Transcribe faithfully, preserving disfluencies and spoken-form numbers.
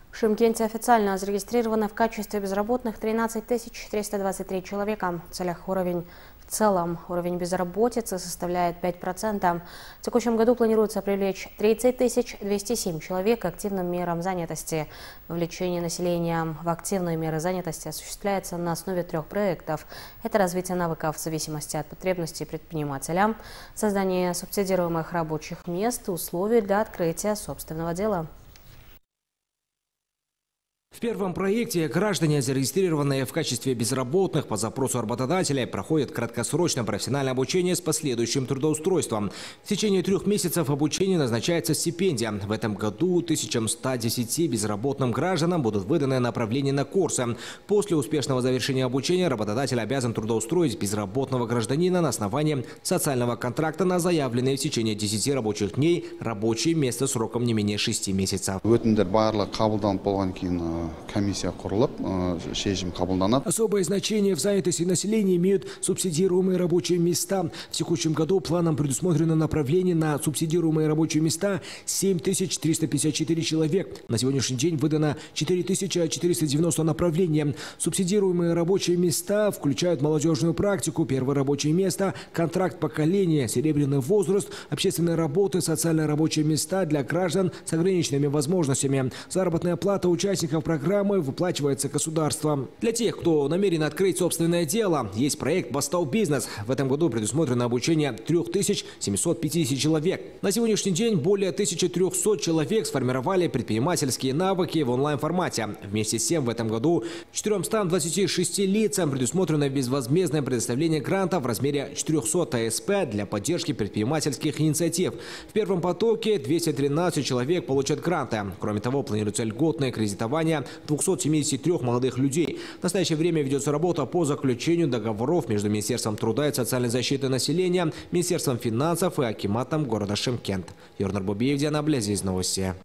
В Шымкенте официально зарегистрированы в качестве безработных тринадцать тысяч триста двадцать три человека. В целях уровень в целом уровень безработицы составляет пять процентов. В текущем году планируется привлечь тридцать тысяч двести семь человек к активным мерам занятости. Вовлечение населения в активные меры занятости осуществляется на основе трех проектов. Это развитие навыков в зависимости от потребностей предпринимателя, создание субсидируемых рабочих мест и условий для открытия собственного дела. В первом проекте граждане, зарегистрированные в качестве безработных по запросу работодателя, проходят краткосрочное профессиональное обучение с последующим трудоустройством. В течение трех месяцев обучения назначается стипендия. В этом году тысячам ста десяти безработным гражданам будут выданы направления на курсы. После успешного завершения обучения работодатель обязан трудоустроить безработного гражданина на основании социального контракта на заявленные в течение десяти рабочих дней рабочее место сроком не менее шести месяцев. Комиссия құрылып, шешім қабылданады. Особое значение в занятости населения имеют субсидируемые рабочие места. В текущем году планом предусмотрено направление на субсидируемые рабочие места семь тысяч триста пятьдесят четыре человек. На сегодняшний день выдано четыре тысячи четыреста девяносто направлений. Субсидируемые рабочие места включают молодежную практику, первое рабочее место, контракт поколения, серебряный возраст, общественные работы, социальные рабочие места для граждан с ограниченными возможностями. Заработная плата участников программы выплачивается государством. Для тех, кто намерен открыть собственное дело, есть проект «Бастау Бизнес». В этом году предусмотрено обучение трёх тысяч семисот пятидесяти человек. На сегодняшний день более тысячи трёхсот человек сформировали предпринимательские навыки в онлайн-формате. Вместе с тем в этом году четырёмстам двадцати шести лицам предусмотрено безвозмездное предоставление грантов в размере четырёхсот А С П для поддержки предпринимательских инициатив. В первом потоке двести тринадцать человек получат гранты. Кроме того, планируется льготное кредитование двухсот семидесяти трёх молодых людей. В настоящее время ведется работа по заключению договоров между Министерством труда и социальной защиты населения, Министерством финансов и акиматом города Шымкент. Юрнар Бубиев, Диана Блязь, новости.